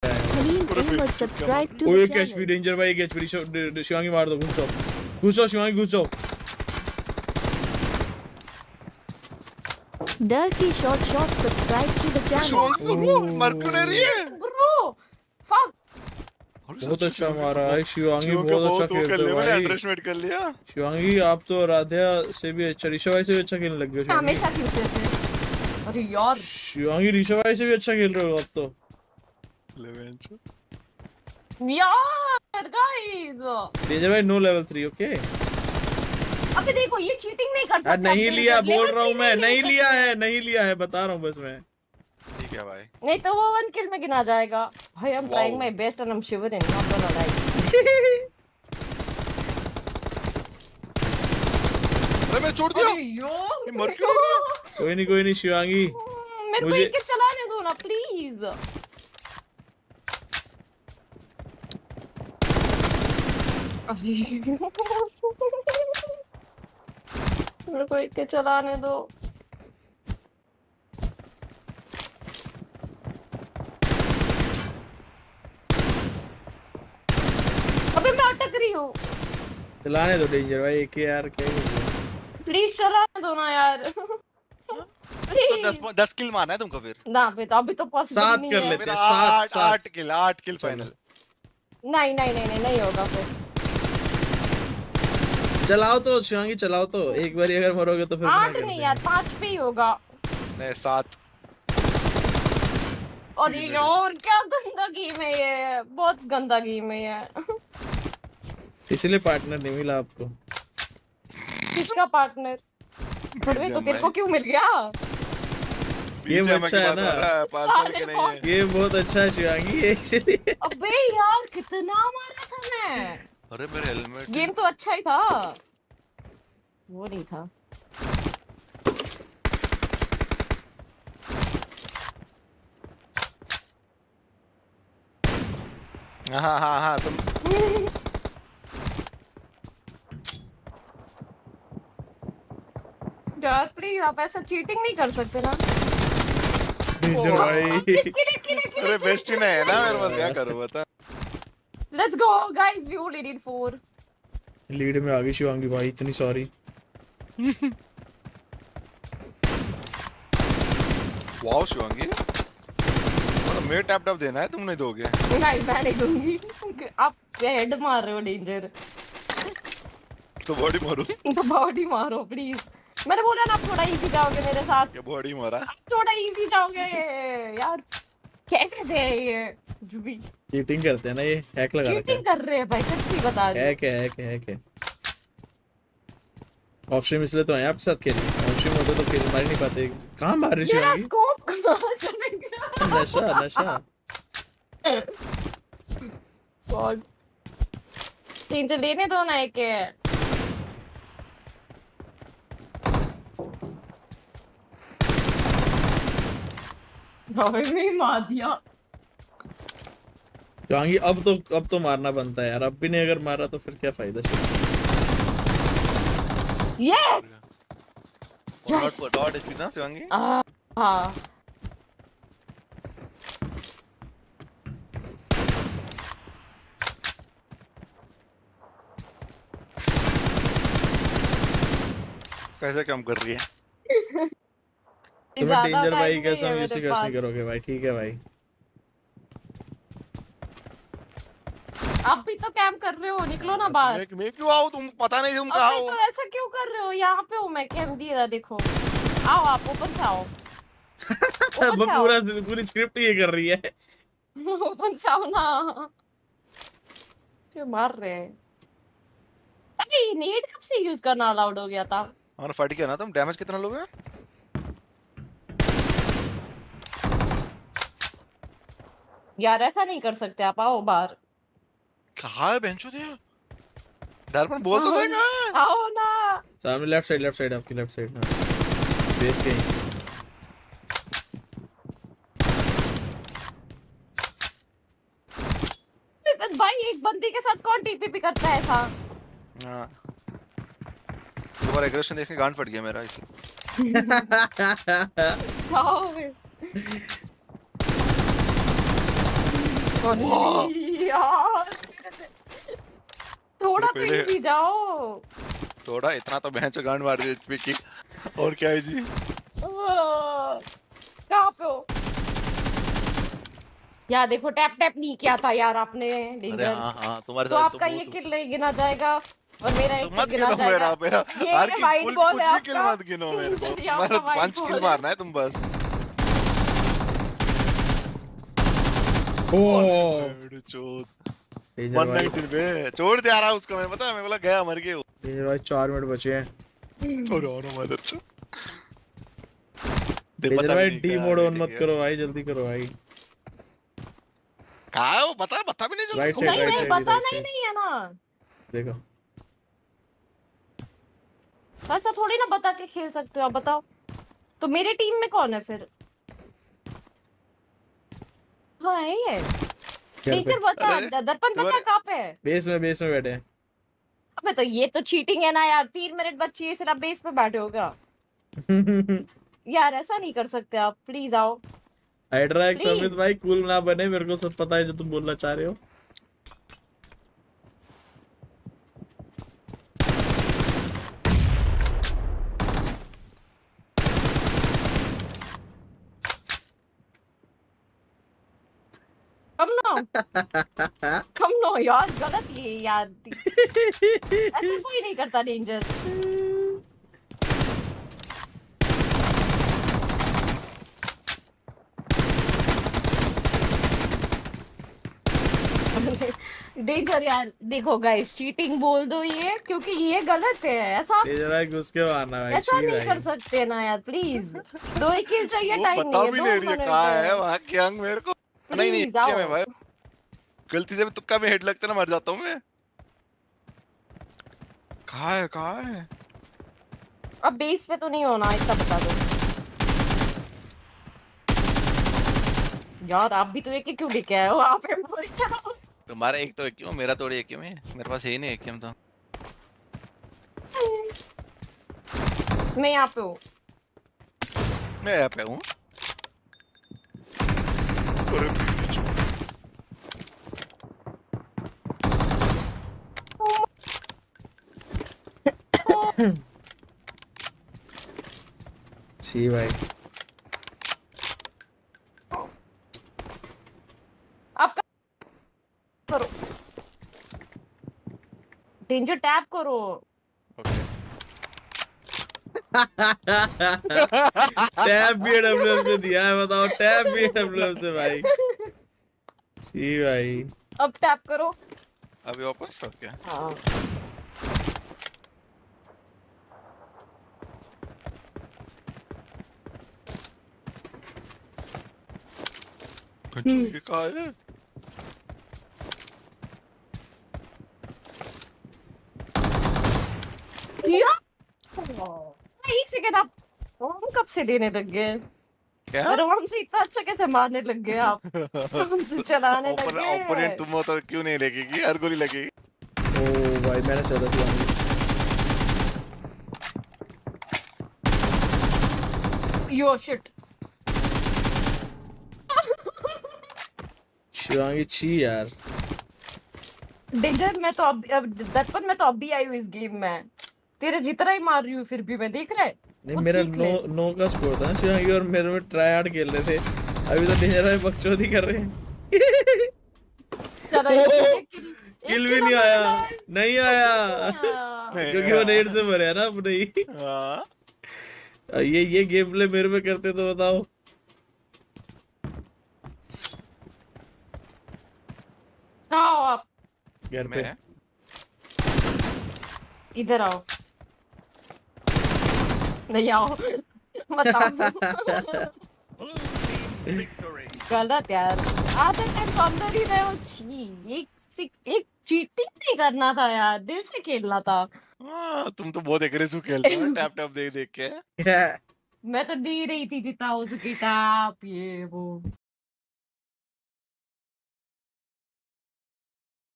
ओए HP danger भाई, HP Shivangi मार दो, घुसो शिवांगी घुसो। Dirty shot subscribe to the channel. Mercury है ब्रो फक। बहुत अच्छा मारा है शिवांगी, बहुत अच्छा खेलते हो भाई। अंडरएस्टिमेट कर लिया शिवांगी, आप तो राधिया से भी अच्छा, ऋषभ भाई से भी अच्छा खेलने लग गए हो हमेशा खेलते थे। अरे यार शिवांगी ऋषभ भाई से भी अच्छा खेल रहे हो अब तो। यार गाइस डेंजर भाई नो लेवल 3 ओके। अबे देखो ये चीटिंग नहीं कर सकता। नहीं लिया बोल रहा हूँ मैं, नहीं लिया है बता रहा हूँ बस मैं। ठीक है भाई, नहीं तो वो 1 किल में गिना जाएगा भाई। I am trying my best and I am shivering, not gonna like. अरे मैं छोड़ दिया ये मर्क्यूरी। कोई नहीं शिवांगी, मेरे को एक चलाने दो ना प्लीज। मेरे को एक चलाने दो। अबे मैं अटक रही हूँ। चलाने दो डेंजर भाई, एक यार क्या प्लीज चलाने दो ना यार। तो 10 किल मारना है तुमको फिर ना फिर तो अभी तो पॉसिबल नहीं है। 7 कर लेते हैं, 8 किल फाइनल। नहीं होगा फिर। चलाओ तो शिवांगी, चलाओ तो एक बार अगर मरोगे तो फिर 8 नहीं यार 5 पे ही होगा। नहीं 7। और यार क्या गंदा गेम है ये, बहुत गंदा गेम है ये। इसलिए पार्टनर नहीं मिला आपको। किसका पार्टनर? अरे तो तेरे को क्यों मिल गया? ये अच्छा है ना, ये बहुत अच्छा है शिवांगी इसलिए। अबे यार कितना मारा था मैं। अरे मेरे हेलमेट। गेम तो अच्छा ही था, वो नहीं था। हाँ तुम यार प्लीज आप ऐसा चीटिंग नहीं कर सकते ना। भाई अरे बेस्ट ही नहीं है ना मेरे पास, क्या करूं बता। Let's go guys, we only need 4। Lead में आ गई शिवांगी भाई, इतनी सॉरी। वाओ शिवांगी, मैं टैप देना है, तुम नहीं दोगे। नहीं मैं नहीं दूंगी, आप हेड मार रहे हो डेंजर। तो बॉडी मारो। तो बॉडी मारो प्लीज। मैंने बोला ना आप थोड़ा इजी जाओगे मेरे साथ। क्या बॉडी मारा? थोड़ा इजी जाओगे यार, कैसे से ये जुबी चीटिंग करते हैं ना, ये हैक लगा रखा है। चीटिंग कर रहे हैं भाई, सच्ची बता रही हूं। हैक है। ऑफ स्ट्रीम इसलिए तो है आपके साथ खेलने, ऑफ स्ट्रीम होता तो खेल मार नहीं पाते। कहां मार रही शिवांगी? मेरा स्कोप कहां चले गया? नशा गॉड, तीन से लेने दो ना एक। भी मार दिया शिवांगी। अब तो मारना बनता है यार, अब भी नहीं अगर मारा तो फिर क्या फायदा। यस डॉट एचपी ना शिवांगी। हाँ कैसे काम कर रही है? तुम्हें डेंजर भाई कैसे हम यूसी कैसे करोगे भाई? ठीक है भाई, आप भी तो कैंप कर रहे हो, निकलो ना बाहर। मैं क्यों आऊं? तुम पता नहीं तुम कहां हो। तो ऐसा क्यों कर रहे हो? यहाँ पे हूँ मैं, कैंप दिया देखो। आओ आप ओपन से आओ। पूरी स्क्रिप्ट ये कर रही है। ओपन से आओ ना, क्यों मार रहे हैं? अबे नेट कब से यूज करना अलाउड हो गया था? और फट गया ना तुम। डैमेज कितना लोगे? यार ऐसा नहीं कर सकते आप, आओ बाहर। कहाँ है बेंचो दे? दर्पण बोल तो सही कहाँ है? आओ ना सामने लेफ्ट साइड आपकी लेफ्ट साइड। हां बेस के भाई, एक बंदी के साथ कौन टीपीपी करता है ऐसा? हाँ तुम्हारा एग्रेशन देख के गांड फट गया मेरा इसलिए। यार थोड़ा तो पहले- इजी जाओ। थोड़ा इतना तो भैंस गांड मार दी एचपी की। और क्या है जी? कहाँ पे हो यार? देखो टैप टैप नहीं किया था यार आपने अरे डेंजर। हाँ तुम्हारे तो साथ आपका ये किल नहीं गिना जाएगा और मेरा एक तो मत किल गिना गिनो जाएगा। मेरा ये हर की वाइट कुल बॉल कुछ है भी किल आपका। मत गिनो मेरे को। ये आपका तुम्हारा white 5 किल ball है। मारना है तुम बस। ओ चोद डेंजर भाई, 119 पे छोड़ दे रहा उसको। मैं पता है मैं बोला गया मर गए वो। डेंजर भाई 4 मिनट बचे हैं। और मदर चो दे डेंजर पता भी भाई नहीं डी क्या मोड ऑन मीटिंग मत है। करो भाई, जल्दी करो भाई। कहाँ है वो? पता भी नहीं चल राइट रहा। साइड, नहीं राइट नहीं साइड, पता राइट नहीं साइड नहीं है ना। देखो। ऐसा थोड़ी ना बता के खेल सकते हो आप, बताओ। तो मेरे टीम में कौन है फिर? हाँ है ये घर पे टीचर बता। अरे, दर्पण बता तुम्हारे- कहाँ पे है? बेस में बैठे हैं। अबे तो ये तो चीटिंग है ना यार। 3 मिनट बच्ची है, सिर्फ बेस पे बैठे हो क्या? यार ऐसा नहीं कर सकते आप, प्लीज आओ। हाइड्राक्स Please. समित भाई कूल ना बने, मेरे को सब पता है जो तुम बोलना चाह रहे हो। कम नो यार, गलत ये यार। ऐसा कोई नहीं करता डेंजर। डेंजर यार देखो गाइस, चीटिंग बोल दो ये, क्योंकि ये गलत है। ऐसा डेंजर भाई घुस के मारना भाई, ऐसा छी नहीं भाई। कर सकते ना यार, प्लीज। 2 ही किल चाहिए, वो टाइम बता नहीं है, भी 2 नहीं रही है मिनट कहाँ है है। वहाँ की अंग मेरे को। नहीं प्लीज क्या आओ। मैं भाई गलती से भी तुक्का में हेड लगता ना मर जाता हूँ मैं। कहाँ है? अब बेस पे तो नहीं होना, इतना बता दो। यार आप भी तो एक ही क्यों लेके आए हो? आप एम्बुश चलाओ। तुम्हारा एक तो क्यों, मेरा थोड़ी एक क्यों है। मेरे पास है ही नहीं एक क्यों तो। मैं यहाँ पे हूँ। मैं यहाँ पे हूँ। छी भाई। आप करो डेंजर, टैप करो। टैब भी डब्ल्यूएम से दिया है, बताओ। टैब भी डब्ल्यूएम से भाई। छी भाई। अब टैप करो। अभी वापस हो क्या? हाँ ये कहाँ है? एक सेकंड, आप हम कब से देने लग गए? क्या? अरे हमसे इतना अच्छा कैसे मारने लग गए आप? हमसे चलाने लग गए। ओपोनेंट तुम हो तो क्यों नहीं लगेगी? हर गोली लगेगी। ओ भाई मैंने चला दिया। यो शिट। शिवांगी छी यार। डेंजर, मैं तो अब दर्पण में तो अब भी आई हूँ इस गेम में। तेरे जितना ही मार रही हूँ फिर भी मैं, देख रहा है। नहीं खुद मेरा सीख ले। नो का स्कोर था शिवांगी और मेरे में ट्राई हार्ड खेल रहे थे। अभी तो डेंजर भाई बकचोदी कर रहे हैं। चलो, ओ, किल किल भी नहीं आया, नहीं आया क्योंकि वो नेट से भरे है ना अपने ही। हाँ ये गेम प्ले मेरे में करते तो बताओ। आओ आप घर पे। मैं इधर आओ। नहीं आओ। मत आओ। गलत यार, आधे टाइम तो अंदर ही रहे हो। छी, एक चीटिंग नहीं करना था यार, दिल से खेलना था। तुम तो बहुत एग्रेसिव खेलते हो टैप टैप देख देख के। मैं तो दे रही थी जितना हो सके टैप, ये वो।